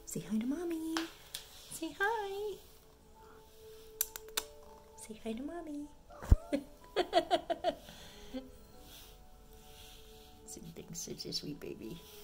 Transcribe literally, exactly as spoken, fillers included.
Say hi to mommy. Say hi. Say hi to mommy. Sing things, such a sweet baby.